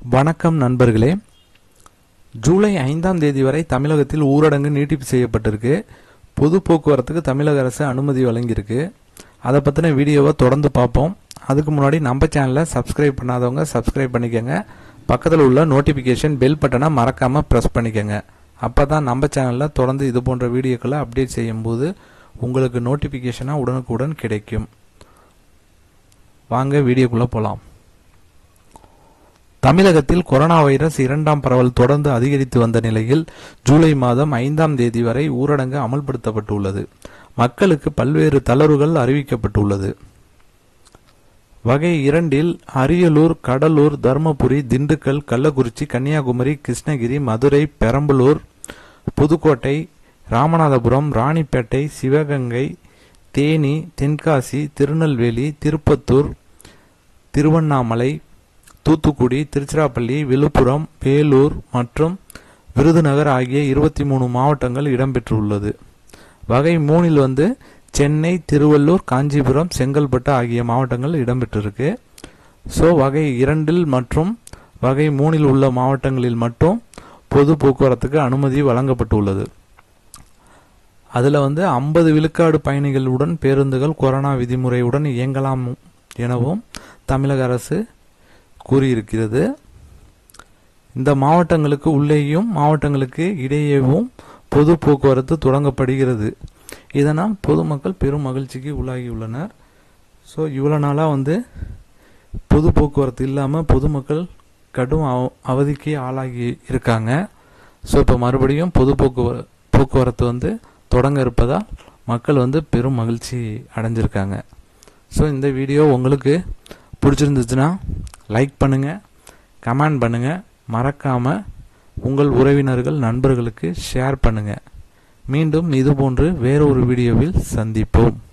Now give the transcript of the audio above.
வணக்கம் நண்பர்களே. ஜூலை 5ஆம் தேதி வரை தமிழகத்தில் ஊரடங்கு நீட்டிப்பு செய்யப்பட்டிருக்கு. பொது போக்குவரத்துக்கு தமிழக அரசு அனுமதி வழங்கியிருக்கு. அதை பற்றின வீடியோவை தொடர்ந்து பார்ப்போம். அதுக்கு முன்னாடி நம்ம சேனலை சப்ஸ்கிரைப் பண்ணாதவங்க சப்ஸ்கிரைப் பண்ணிக்கோங்க. பக்கத்தில் உள்ள நோட்டிஃபிகேஷன் பெல் பட்டனை மறக்காமல் ப்ரெஸ் பண்ணிக்கோங்க. அப்போ தான் நம்ம சேனலில் தொடர்ந்து இது போன்ற வீடியோக்களை அப்டேட் செய்யும்போது உங்களுக்கு நோட்டிஃபிகேஷனாக உடனுக்குடன் கிடைக்கும். வாங்க வீடியோக்குள்ளே போகலாம். தமிழகத்தில் கொரோனா வைரஸ் 2ஆம் பரவல் தொடர்ந்து அதிகரித்து வந்த நிலையில் ஜூலை மாதம் 5ஆம் தேதி வரை ஊரடங்கு அமல்படுத்தப்பட்டுள்ளது. மக்களுக்கு பல்வேறு தளர்வுகள் அறிவிக்கப்பட்டுள்ளது. வகை 2இல் அரியலூர், கடலூர், தருமபுரி, திண்டுக்கல், கள்ளக்குறிச்சி, கன்னியாகுமரி, கிருஷ்ணகிரி, மதுரை, பெரம்பலூர், புதுக்கோட்டை, ராமநாதபுரம், ராணிப்பேட்டை, சிவகங்கை, தேனி, தென்காசி, திருநெல்வேலி, திருப்பத்தூர், திருவண்ணாமலை, தூத்துக்குடி, திருச்சிராப்பள்ளி, விழுப்புரம், வேலூர் மற்றும் விருதுநகர் ஆகிய 23 மாவட்டங்கள் இடம்பெற்றுள்ளது. வகை 3இல் சென்னை, திருவள்ளூர், காஞ்சிபுரம், செங்கல்பட்டு ஆகிய மாவட்டங்கள் இடம்பெற்றிருக்கு. ஸோ வகை 2இல் மற்றும் வகை 3இல் உள்ள மாவட்டங்களில் மட்டும் பொது போக்குவரத்துக்கு அனுமதி வழங்கப்பட்டுள்ளது. அதில் 50 விழுக்காடு பயணிகளுடன் பேருந்துகள் கொரோனா விதிமுறையுடன் இயங்கலாம் எனவும் தமிழக அரசு கூறியிருக்கிறது. இந்த மாவட்டங்களுக்கு உள்ளேயும் மாவட்டங்களுக்கு இடையேவும் பொது போக்குவரத்து தொடங்கப்படுகிறது. இதனால் பொதுமக்கள் பெரும் மகிழ்ச்சிக்கு உள்ளாகியுள்ளனர். ஸோ இவ்வளோ நாளாக பொது போக்குவரத்து இல்லாமல் பொதுமக்கள் கடும் அவதிக்கு ஆளாகி இருக்காங்க. ஸோ இப்போ மறுபடியும் பொது போக்குவரத்து தொடங்க இருப்பதால் மக்கள் பெரும் மகிழ்ச்சி அடைஞ்சிருக்காங்க. ஸோ இந்த வீடியோ உங்களுக்கு பிடிச்சிருந்துச்சுன்னா லைக் பண்ணுங்கள், கமெண்ட் பண்ணுங்கள், மறக்காமல் உங்கள் உறவினர்கள் நண்பர்களுக்கு ஷேர் பண்ணுங்கள். மீண்டும் இதுபோன்று வேறொரு வீடியோவில் சந்திப்போம்.